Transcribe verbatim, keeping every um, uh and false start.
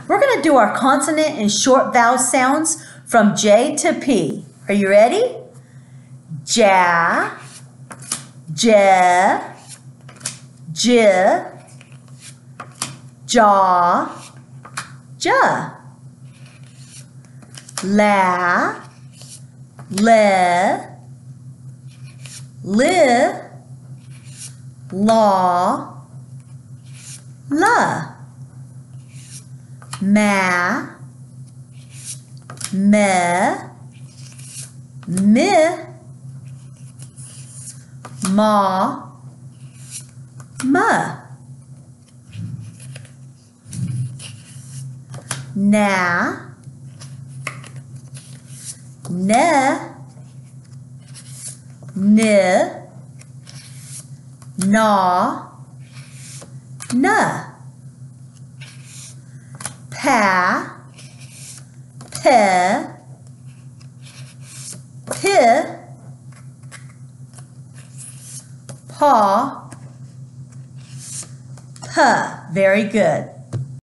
We're going to do our consonant and short vowel sounds from J to P. Are you ready? Ja, J, J, Jaw, J. La, Le, Li, Law, La. Ma, Me, Mi, Ma, Ma. Na, Ne, Ni, Na, Na. Pa, Pe, Pi, Pa, P. Very good.